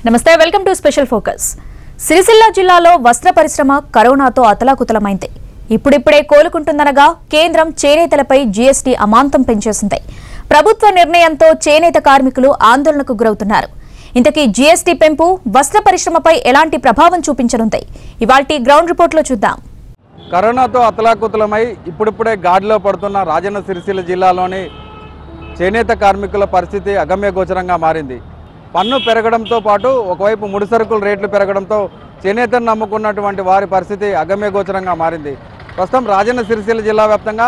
నమస్తే welcome to special focus. Sircilla జిల్లాలో వస్త్ర పరిశ్రమ కరోనాతో అతలాకుతలమైంది. ఇప్పుడిప్పుడే కోలుకుంటుందనగా కేంద్రం చేనేతలపై జీఎస్టీ అమాంతం పెంచేసింది. ప్రభుత్వ నిర్ణయంతో చేనేత కార్మికులు ఆందోళనకు గురవుతున్నారు. ఇంతకీ జీఎస్టీ పెంపు వస్త్ర పరిశ్రమపై ఎలాంటి ప్రభావం చూపించనుంది? ఇవాల్టి గ్రౌండ్ రిపోర్ట్లో చూద్దాం. కరోనాతో అతలాకుతలమై ఇప్పుడిప్పుడే గాడిలో పడుతున్న రాజన్న సిరిసిల్ల జిల్లాలోని చేనేత కార్మికుల పరిస్థితి అగమ్యగోచరంగా మారింది. పన్ను పెరగడంతో పాటు ఒకవైపు ముడి సరుకుల రేట్లు పెరగడంతో చేనేతను నమ్ముకున్నటువంటి వారి పరిస్థితి అగమ్యగోచరంగా మారింది. ప్రస్తుతం రాజన్న సిరిసిల్ల జిల్లా వ్యాప్తంగా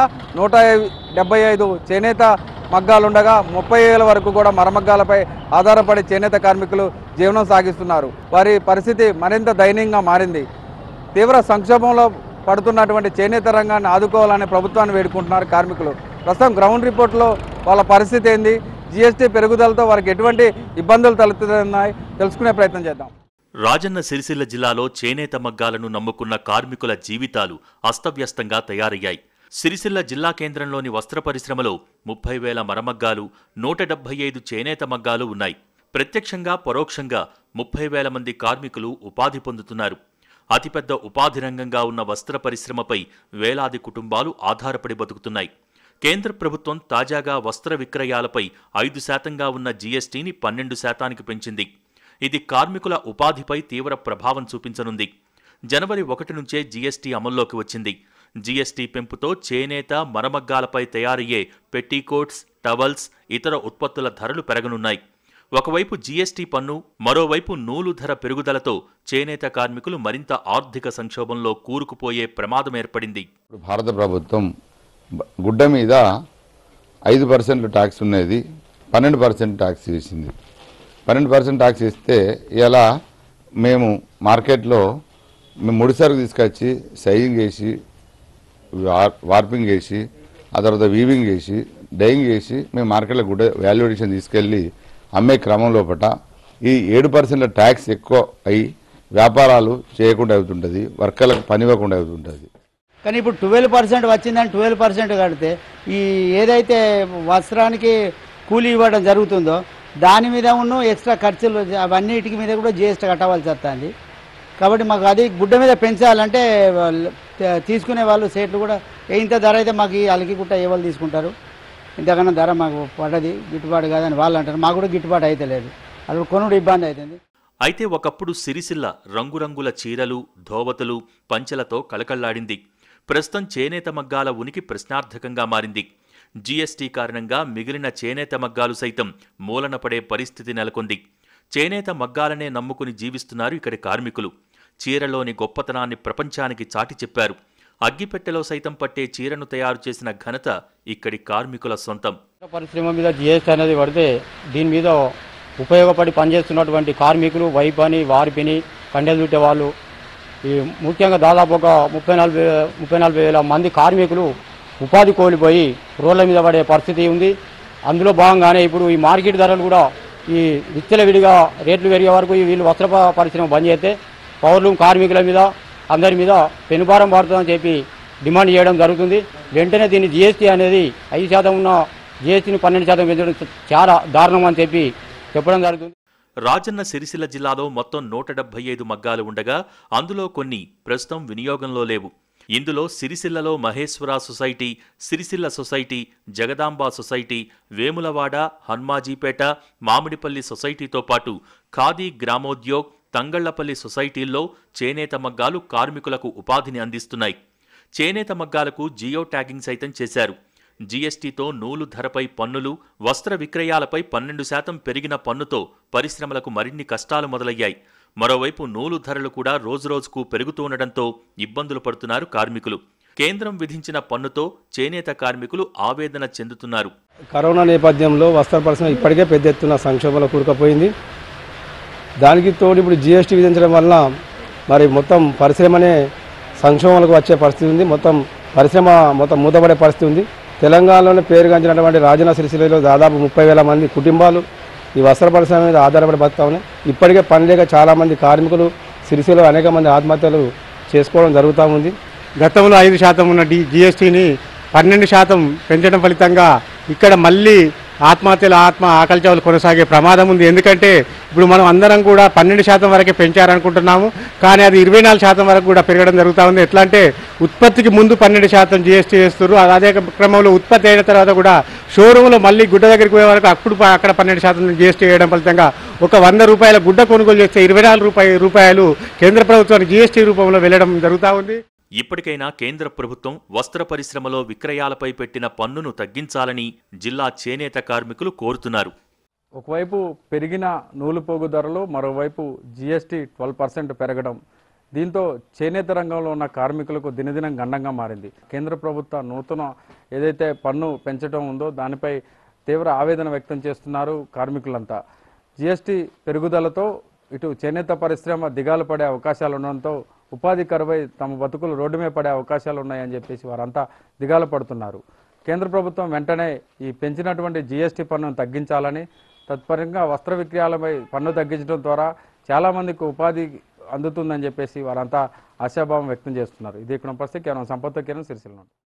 175 చేనేత మగ్గాలుండగా 30,000 వరకు కూడా మరమగ్గాలపై ఆధారపడి చేనేత కార్మికులు జీవనం సాగిస్తున్నారు. వారి పరిస్థితి మరింత దయనీయంగా మారింది. తీవ్ర సంక్షోభంలో పడుతున్నటువంటి చేనేత రంగాన్ని ఆదుకోవాలని ప్రభుత్వాన్ని వేడుకుంటున్నారు కార్మికులు. ప్రస్తుతం గ్రౌండ్ రిపోర్ట్లో వాళ్ళ పరిస్థితి ఏంది, జీఎస్టీ పెరుగుదలతో వారికి ఎటువంటి ఇబ్బందులు తలెత్తుతున్నాయి తెలుసుకునే ప్రయత్నం చేద్దాం. రాజన్న సిరిసిల్ల జిల్లాలో చేనేత మగ్గాలను నమ్ముకున్న కార్మికుల జీవితాలు అస్తవ్యస్తంగా తయారయ్యాయి. సిరిసిల్ల జిల్లా కేంద్రంలోని వస్త్ర పరిశ్రమలో 30,000 మరమగ్గాలు, 175 చేనేత మగ్గాలు ఉన్నాయి. ప్రత్యక్షంగా పరోక్షంగా 30,000 మంది కార్మికులు ఉపాధి పొందుతున్నారు. అతిపెద్ద ఉపాధి రంగంగా ఉన్న వస్త్ర పరిశ్రమపై వేలాది కుటుంబాలు ఆధారపడి బతుకుతున్నాయి. కేంద్ర ప్రభుత్వం తాజాగా వస్త్ర విక్రయాలపై 5% ఉన్న జీఎస్టీని 12% పెంచింది. ఇది కార్మికుల ఉపాధిపై తీవ్ర ప్రభావం చూపించనుంది. జనవరి 1 నుంచే జీఎస్టీ అమల్లోకి వచ్చింది. జీఎస్టీ పెంపుతో చేనేత మరమగ్గాలపై తయారయ్యే పెట్టీకోట్స్, టవల్స్, ఇతర ఉత్పత్తుల ధరలు పెరగనున్నాయి. ఒకవైపు జీఎస్టీ పన్ను, మరోవైపు నూలు ధర పెరుగుదలతో చేనేత కార్మికులు మరింత ఆర్థిక సంక్షోభంలో కూరుకుపోయే ప్రమాదం ఏర్పడింది. భారత ప్రభుత్వం గుడ్డ మీద 5% ట్యాక్స్ ఉన్నది 12% ట్యాక్స్ వేసింది. 12% ట్యాక్స్ ఇస్తే ఇలా మేము మార్కెట్లో ముడిసరుకు తీసుకొచ్చి సైజింగ్ వేసి, వార్పింగ్ వేసి, ఆ తర్వాత వీవింగ్ వేసి, డైయింగ్ వేసి మేము మార్కెట్లో గుడ్డ వాల్యుయేషన్ తీసుకెళ్ళి అమ్మే క్రమం లోపల ఈ 7% ట్యాక్స్ ఎక్కువ అయ్యి వ్యాపారాలు చేయకుండా అవుతుంటుంది, వర్కర్లకు పని ఇవ్వకుండా అవుతుంటుంది. కానీ ఇప్పుడు 12% వచ్చిందని 12% కడితే ఈ ఏదైతే వస్త్రానికి కూలీ ఇవ్వడం జరుగుతుందో దాని మీద ఉన్న ఎక్స్ట్రా ఖర్చులు అవన్నిటికి మీద కూడా జీఎస్టీ కట్టవలసి వస్తుంది. కాబట్టి మాకు అది గుడ్డ మీద పెంచాలంటే తీసుకునే వాళ్ళు సేట్లు కూడా ఇంత ధర అయితే మాకు అలికి గుట్ట ఏ వాళ్ళు తీసుకుంటారు, ఇంతకన్నా ధర మాకు పడ్డది గిట్టుబాటు కాదని వాళ్ళు అంటారు. మాకు కూడా గిట్టుబాటు అయితే లేదు, అప్పుడు కొనుడు ఇబ్బంది అవుతుంది. అయితే ఒకప్పుడు సిరిసిల్ల రంగురంగుల చీరలు, ధోవతులు, పంచెలతో కళకళ్లాడింది. ప్రస్తుతం చేనేత మగ్గాల ఉనికి ప్రశ్నార్థకంగా మారింది. జీఎస్టీ కారణంగా మిగిలిన చేనేత మగ్గాలు సైతం మూలన పడే పరిస్థితి నెలకొంది. చేనేత మగ్గాలనే నమ్ముకుని జీవిస్తున్నారు ఇక్కడి కార్మికులు. చీరలోని గొప్పతనాన్ని ప్రపంచానికి చాటి చెప్పారు. అగ్గిపెట్టెలో సైతం పట్టే చీరను తయారు చేసిన ఘనత ఇక్కడి కార్మికుల సొంతం. పరిశ్రమ మీద జీఎస్టీ అనేది పడితే దీని మీద ఉపయోగపడి పనిచేస్తున్నటువంటి కార్మికులు, వైపని, వారిపిని, కండెలు చుట్టే వాళ్ళు, ఈ ముఖ్యంగా దాదాపు ఒక 34,000 మంది కార్మికులు ఉపాధి కోల్పోయి రోడ్ల మీద పడే పరిస్థితి ఉంది. అందులో భాగంగానే ఇప్పుడు ఈ మార్కెట్ ధరలు కూడా ఈ విచ్చలవిడిగా రేట్లు పెరిగే వరకు వీళ్ళు వస్త్ర పరిశ్రమ బంద్ చేస్తే పౌరులు, కార్మికుల మీద, అందరి మీద పెనుభారం పడుతుందని చెప్పి డిమాండ్ చేయడం జరుగుతుంది. వెంటనే దీన్ని జీఎస్టీ అనేది 5% ఉన్న జీఎస్టీని 12% పెంచడం చాలా దారుణం అని చెప్పడం జరుగుతుంది. రాజన్న సిరిసిల్ల జిల్లాలో మొత్తం 175 మగ్గాలు ఉండగా అందులో కొన్ని ప్రస్తుతం వినియోగంలో లేవు. ఇందులో సిరిసిల్లలో Maheshwara society, Sircilla society, Jagadamba society, Vemulawada, Hanmajipet, Mamidipalli సొసైటీతో పాటు ఖాదీ గ్రామోద్యోగ్, తంగళ్లపల్లి సొసైటీల్లో చేనేత మగ్గాలు కార్మికులకు ఉపాధిని అందిస్తున్నాయి. చేనేత మగ్గాలకు జియో ట్యాగింగ్ సైతం చేశారు. జీఎస్టీతో నూలు ధరపై పన్నులు, వస్త్ర విక్రయాలపై 12% పెరిగిన పన్నుతో పరిశ్రమలకు మరిన్ని కష్టాలు మొదలయ్యాయి. మరోవైపు నూలు ధరలు కూడా రోజురోజుకు పెరుగుతుండటంతో ఇబ్బందులు పడుతున్నారు కార్మికులు. కేంద్రం విధించిన పన్నుతో చేనేత కార్మికులు ఆవేదన చెందుతున్నారు. కరోనా నేపథ్యంలో వస్త్ర పరిశ్రమ ఇప్పటికే పెద్ద ఎత్తున సంక్షోభంలో కూరుకుపోయింది. దానికి తోడు ఇప్పుడు జీఎస్టీ విధించడం వల్ల మరి మొత్తం పరిశ్రమనే సంక్షోభంలోకి వచ్చే పరిస్థితి ఉంది. పరిశ్రమ మూతపడే పరిస్థితి ఉంది. తెలంగాణలోనే పేరుగాంచినటువంటి రాజన్న సిరిసిల్లలో దాదాపు 30,000 మంది కుటుంబాలు ఈ వస్త్ర పరిశ్రమ మీద ఆధారపడి బతుకుతా ఉన్నాయి. ఇప్పటికే పని లేక చాలామంది కార్మికులు సిరిసిల్లలో అనేక మంది ఆత్మహత్యలు చేసుకోవడం జరుగుతూ ఉంది. గతంలో 5% ఉన్న జీఎస్టీని 12% పెంచడం ఫలితంగా ఇక్కడ మళ్ళీ ఆత్మహత్యలు ఆకలి చావులు కొనసాగే ప్రమాదం ఉంది. ఎందుకంటే ఇప్పుడు మనం అందరం కూడా 12% వరకే పెంచారనుకుంటున్నాము, కానీ అది 24% వరకు కూడా పెరగడం జరుగుతూ ఉంది. ఎట్లా అంటే ఉత్పత్తికి ముందు 12% జీఎస్టీ వేస్తున్నారు, అదే క్రమంలో ఉత్పత్తి అయిన తర్వాత కూడా షోరూంలో మళ్ళీ గుడ్డ దగ్గరికి పోయే వరకు అక్కడ 12% జీఎస్టీ వేయడం ఫలితంగా ఒక 100 రూపాయల గుడ్డ కొనుగోలు చేస్తే 24 రూపాయలు కేంద్ర ప్రభుత్వానికి జీఎస్టీ రూపంలో వెళ్ళడం జరుగుతూ ఉంది. ఇప్పటికైనా కేంద్ర ప్రభుత్వం వస్త్ర పరిశ్రమలో విక్రయాలపై పెట్టిన పన్నును తగ్గించాలని జిల్లా చేనేత కార్మికులు కోరుతున్నారు. ఒకవైపు పెరిగిన నూలుపోగు ధరలు, మరోవైపు జీఎస్టీ 12% పెరగడం, దీంతో చేనేత రంగంలో ఉన్న కార్మికులకు దినదినం గండంగా మారింది. కేంద్ర ప్రభుత్వ నూతన ఏదైతే పన్ను పెంచడం ఉందో దానిపై తీవ్ర ఆవేదన వ్యక్తం చేస్తున్నారు కార్మికులంతా. జీఎస్టీ పెరుగుదలతో ఇటు చేనేత పరిశ్రమ దిగాలు పడే అవకాశాలు ఉండడంతో ఉపాధి కరువై తమ బతుకులు రోడ్డు మీద పడే అవకాశాలు ఉన్నాయని చెప్పేసి వారంతా దిగాలు పడుతున్నారు. కేంద్ర ప్రభుత్వం వెంటనే ఈ పెంచినటువంటి జీఎస్టీ పన్నును తగ్గించాలని, తత్పరంగా వస్త్ర విక్రయాలపై పన్ను తగ్గించడం ద్వారా చాలామందికి ఉపాధి అందుతుందని చెప్పేసి వారంతా ఆశాభావం వ్యక్తం చేస్తున్నారు. ఇది ఇక్కడ పరిస్థితి. కేవలం సంపత్తో సిరిసిల్ల.